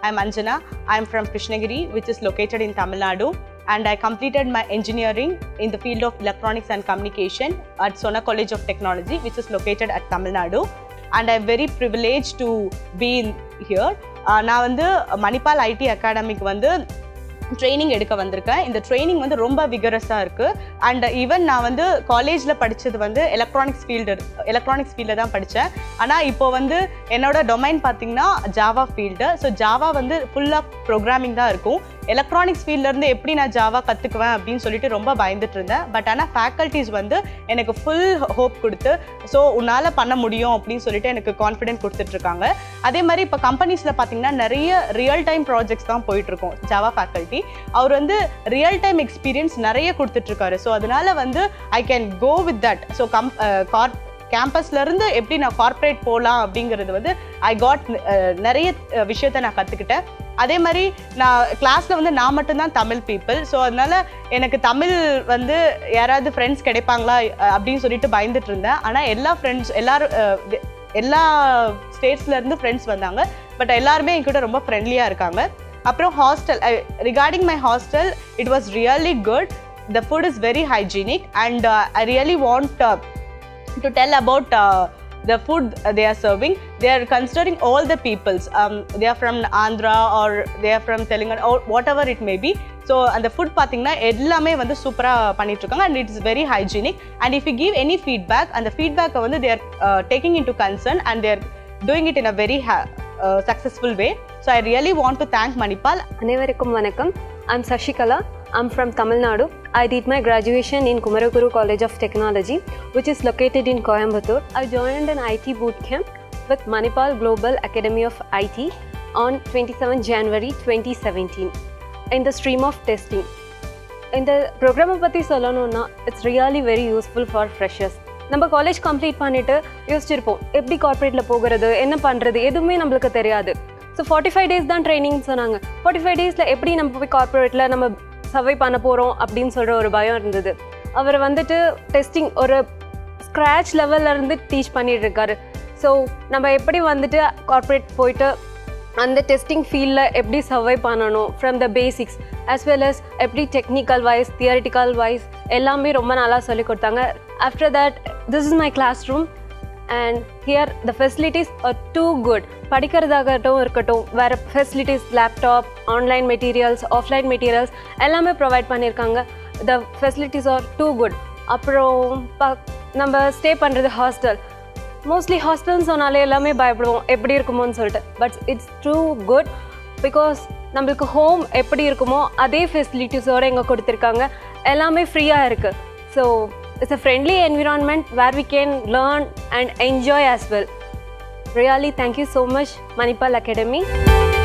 I'm Anjana. I'm from Krishnagiri, which is located in Tamil Nadu, and I completed my engineering in the field of electronics and communication at Sona College of Technology, which is located at Tamil Nadu. And I'm very privileged to be here. நான் வந்து Manipal IT Academy training எடுக்க வந்திருக்கேன். இந்த training வந்து ரொம்ப விகரஸாக இருக்குது. And even நான் வந்து காலேஜில் படித்தது வந்து எலக்ட்ரானிக்ஸ் ஃபீல்டில் தான் படித்தேன். ஆனால் இப்போ வந்து என்னோட டொமைன் பார்த்திங்கன்னா ஜாவா ஃபீல்டு. ஸோ ஜாவா வந்து ஃபுல்லாக ப்ரோக்ராமிங் தான் இருக்கும். எலக்ட்ரானிக்ஸ் ஃபீல்ட்லேருந்து எப்படி நான் ஜாவா கற்றுக்குவேன் அப்படின்னு சொல்லிட்டு ரொம்ப பயந்துட்டு இருந்தேன். பட் ஆனால் ஃபேக்கல்ட்டிஸ் வந்து எனக்கு ஃபுல் ஹோப் கொடுத்து ஸோ உன்னால் பண்ண முடியும் அப்படின்னு சொல்லிட்டு எனக்கு கான்ஃபிடென்ட் கொடுத்துட்ருக்காங்க. அதே மாதிரி இப்போ கம்பெனிஸில் பார்த்திங்கன்னா நிறைய ரியல் டைம் ப்ராஜெக்ட்ஸ் தான் போயிட்டுருக்கோம். ஜாவா ஃபேக்கல்ட்டி அவர் வந்து ரியல் டைம் எக்ஸ்பீரியன்ஸ் நிறைய கொடுத்துட்ருக்காரு. ஸோ அதனால வந்து I can go with that. So கேம்பஸ்லேருந்து எப்படி நான் கார்ப்பரேட் போகலாம் அப்படிங்கிறது வந்து ஐ காட் நிறைய விஷயத்த நான் கற்றுக்கிட்டேன். அதே மாதிரி நான் கிளாஸில் வந்து நான் மட்டும்தான் தமிழ் பீப்புள். ஸோ அதனால் எனக்கு தமிழ் வந்து யாராவது ஃப்ரெண்ட்ஸ் கிடைப்பாங்களா அப்படின்னு சொல்லிட்டு பயந்துட்டு இருந்தேன். ஆனால் எல்லா ஸ்டேட்ஸ்லேருந்து ஃப்ரெண்ட்ஸ் வந்தாங்க. பட் எல்லாருமே என்கிட்ட ரொம்ப ஃப்ரெண்ட்லியாக இருக்காங்க. அப்புறம் hostel, regarding my hostel, it was really good. The food is very hygienic, and I really want to tell about the food they are serving. They are considering all the peoples. They are from Andhra or they are from Telangana or whatever it may be. So and the food pathina ellame vandu supera pannit irukanga, and it is very hygienic. And if you give any feedback, and the feedback vandu they are taking into concern, and they are doing it in a very successful way. So I really want to thank Manipal. Anevarikkum vanakkam. I'm Sashikala. I'm from Tamil Nadu. I did my graduation in Kumaraguru College of Technology, which is located in Coimbatore. I joined an IT bootcamp with Manipal Global Academy of IT on 27 January 2017 in the stream of testing. In the program பத்தி சொல்லணும்னா it's really very useful for freshers. நம்ம college complete பண்ணிட்டு யோசிச்சிருப்போம் எப்படி கார்ப்பரேட்டில் போகிறது, என்ன பண்ணுறது, எதுவுமே நம்மளுக்கு தெரியாது. ஸோ 45 days தான் ட்ரைனிங் சொன்னாங்க. 45 daysல எப்படி நம்ம போய் கார்ப்பரேட்டில் நம்ம சர்வை பண்ண போகிறோம் அப்படின்னு சொல்கிற ஒரு பயம் இருந்தது. அவர் வந்துட்டு டெஸ்டிங் ஒரு ஸ்க்ராட்ச் லெவல்லேருந்து டீச் பண்ணிட்டு இருக்காரு. ஸோ நம்ம எப்படி வந்துட்டு கார்ப்பரேட் போயிட்டு அந்த டெஸ்டிங் ஃபீல்டில் எப்படி சர்வை பண்ணணும் from the basics as well as எப்படி டெக்னிக்கல் வைஸ் தியரிட்டிக்கல் வைஸ் எல்லாமே ரொம்ப நல்லா சொல்லி கொடுத்தாங்க. After that this is my classroom, and here the facilities are too good. படிக்கிறதாகட்டும் இருக்கட்டும், வேறு facilities laptop, online materials, offline materials எல்லாமே ப்ரொவைட் பண்ணியிருக்காங்க. The facilities are too good. அப்புறம் நம்ம ஸ்டே பண்ணுறது ஹாஸ்டல். மோஸ்ட்லி ஹாஸ்டல்னு சொன்னாலே எல்லாமே பயப்படுவோம் எப்படி இருக்குமோன்னு சொல்லிட்டு. But it's too good because நம்மளுக்கு ஹோம் எப்படி இருக்குமோ அதே ஃபெசிலிட்டிஸோடு இங்கே கொடுத்துருக்காங்க. எல்லாமே ஃப்ரீயாக இருக்குது. So it's a friendly environment where we can learn and enjoy as well. Really, thank you so much, Manipal Academy.